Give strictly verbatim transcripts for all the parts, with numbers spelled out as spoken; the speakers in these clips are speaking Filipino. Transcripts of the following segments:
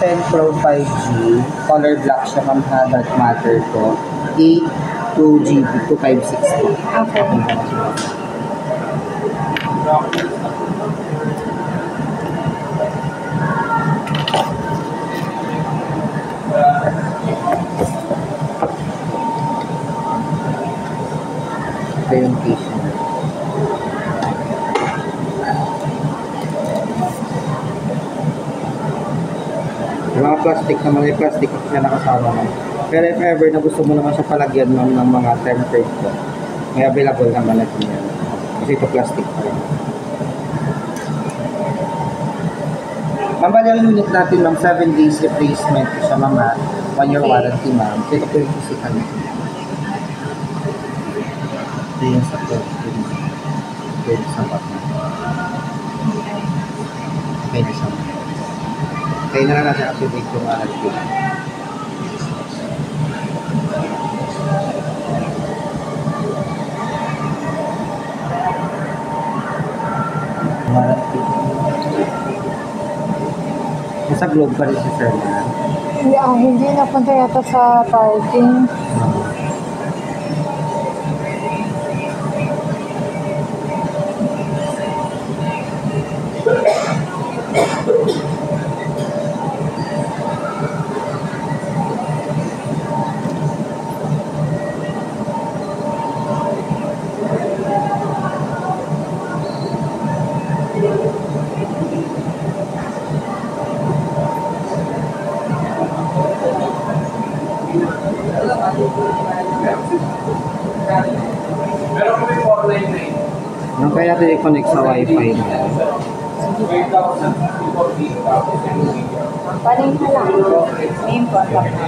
ten Pro five G, color black siya ma'am ha, dark matter to. eight, two G B, two five six po. Okay. Ito yung case niya. Yung mga plastic naman, may plastic siya nakasama mo. Pero if ever na gusto mo naman siya palagyan ng, ng mga tempered ko, may available naman natin yan. Kasi ito plastic pa rin. Ma'am, bali ang unit natin ma'am, seven days replacement siya ma'am, one year warranty ma'am. Ito po yung physical natin. Ito yung sa plastic. Ito yung sa plastic. Okay na siya. Kaya na lang natin activate yung warranty. Warranty. Nasa globe pa rin si sir na. Yeah, hindi napunta yata sa parking. Nung kaya natin i-connect sa wifi na. Paling ka lang. Name contact na.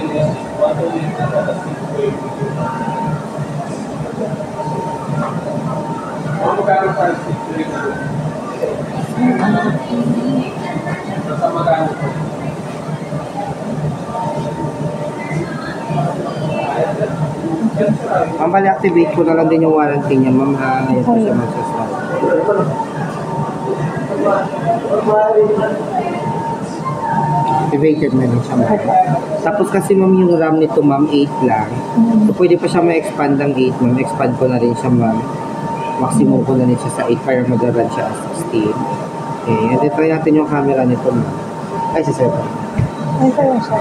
Ma'am, bali activate ko na lang din yung warranty niya, ma'am. Ha, ngayon po siya magsastart. Activated na din siya, ma'am. Tapos kasi ma'am, yung RAM nito, ma'am, eight lang. So, pwede pa siya ma-expand ng eight, ma'am. Expand ko na rin siya, ma'am. Maximum ko na rin siya sa eight para madaran siya as sixteen. Okay, and then try natin yung camera nito, ma'am. Ay, si sir. Ay, kaya siya.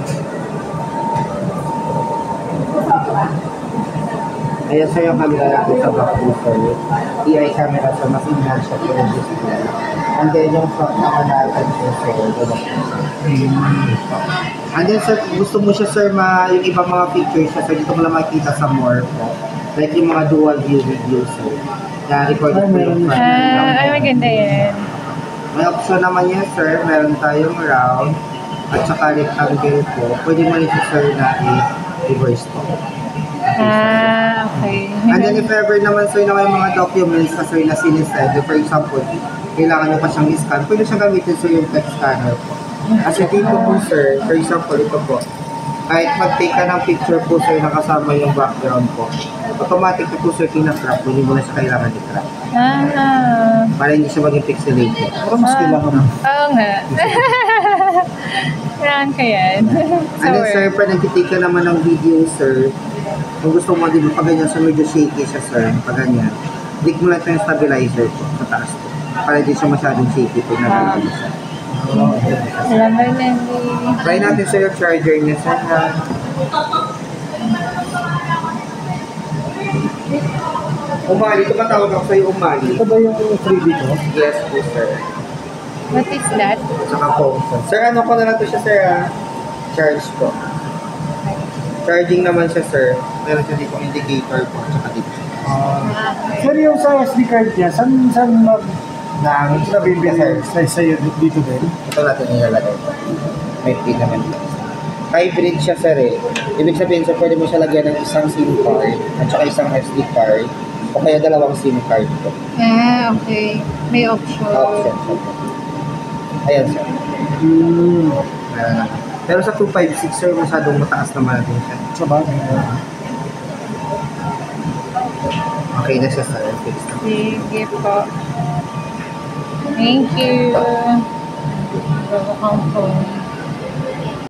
Ayan sir yung camera natin sa back booster. A I camera sa mas enhance siya yung display. And then yung front naman natin po sir. And then sir, gusto mo siya sir, ma, yung ibang mga features siya sir, dito mo lang makikita sa more po. Like yung mga dual view videos sir. Na recorded po yung front. Ah, ay maganda yan. May option naman yan sir, meron tayong round at saka rectangle po. Pwede mo rin siya sir na i-reverse po. Ah, okay. And then if ever naman sir na may mga documents na sir na sinisend, for example, kailangan nyo pa siyang i-scan, pwede siyang gamitin sir yung text scanner po. Kasi dito po sir, for example, ito po, kahit mag-take ka ng picture po sir na kasama yung background po, automatic na po sir kina-crop, hindi mo na siya kailangan i-crop. Ah. Para hindi siya maging pixelated. Pero mas Ah. kailangan mo. Oo nga. Kailangan ka yan. And then sir, pag nag-take ka naman ng video sir, kung gusto mo din pag ganyan sa medyo shaky siya sir, pag ganyan, click mo lang ito yung stabilizer po sa taas po. Para hindi siya masyadong shaky po na ganyan siya. Salamat, Nandy. Try natin sir yung charger niya sir. Umali, ito ba tawag ako sa'yo umali? Ito ba yung three D ko? Yes po sir. What is that? Saka phone sir. Sir, ano ko na lang to siya sir ah? Charge po. Charging naman siya sir. Meron siya dito indicator po. Tsaka dito. Ah. Sir, yung sa S D card niya, saan, saan mag... Nang nabibili sa sa'yo dito din? ito natin ilalagay. May pin naman dito. Hybrid siya sir eh. Ibig sabihin sir, pwede mo siya lagyan ng isang SIM card at saka isang S D card o kaya dalawang SIM card po. Ah, okay. May option. Option siya po. Ayan sir. Hmm. Meron na. Pero sa two five six sir, masyadong mataas naman natin siya. Sa bagay. Okay na siya sir. Fix na. Sige po. Thank you. Bago kang phone.